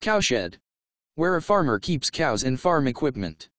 Cowshed, where a farmer keeps cows and farm equipment.